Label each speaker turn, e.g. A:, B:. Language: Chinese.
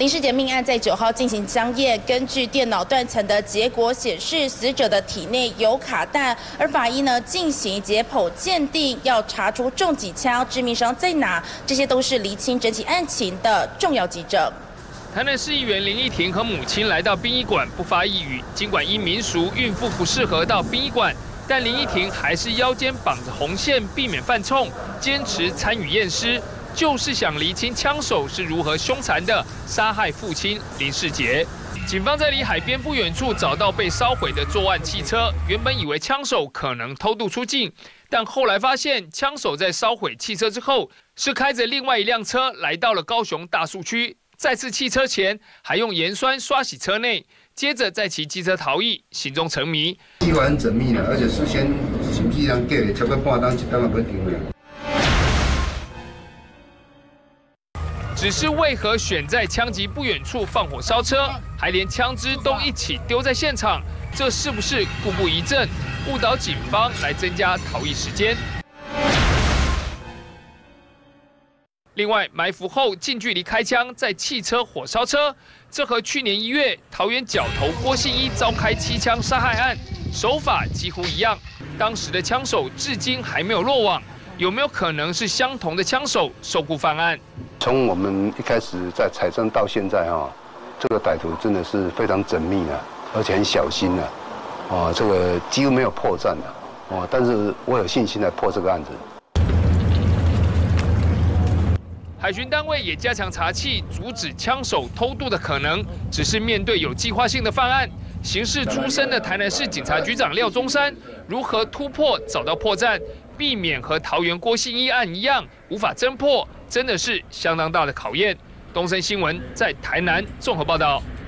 A: 林世杰命案在9号进行相验，根据电脑断层的结果显示，死者的体内有卡弹，而法医呢进行解剖鉴定，要查出中几枪、致命伤在哪，这些都是厘清整起案情的重要基证。
B: 台南市议员林义庭和母亲来到殡仪馆不发一语，尽管因民俗孕妇不适合到殡仪馆，但林义庭还是腰间绑着红线，避免犯冲，坚持参与验尸。 就是想厘清枪手是如何凶残的杀害父亲林世杰。警方在离海边不远处找到被烧毁的作案汽车，原本以为枪手可能偷渡出境，但后来发现枪手在烧毁汽车之后，是开着另外一辆车来到了高雄大树区，再次弃车前还用盐酸刷洗车内，接着再骑机车逃逸，行踪成谜。
C: 计划很缜密的，而且事先审计上计超过半当，一当也不定了。
B: 只是为何选在枪击不远处放火烧车，还连枪支都一起丢在现场？这是不是故布疑阵，误导警方来增加逃逸时间？另外，埋伏后近距离开枪，再汽车火烧车，这和去年1月桃园角头郭信一遭开7枪杀害案手法几乎一样。当时的枪手至今还没有落网，有没有可能是相同的枪手受雇犯案？
C: 从我们一开始在采证到现在这个歹徒真的是非常缜密的，而且很小心的，这个几乎没有破绽的，但是我有信心来破这个案子。
B: 海巡单位也加强查缉，阻止枪手偷渡的可能。只是面对有计划性的犯案，刑事出身的台南市警察局长廖宗山如何突破找到破绽，避免和桃园郭信一案一样无法侦破？ 真的是相当大的考验。东森新闻在台南综合报道。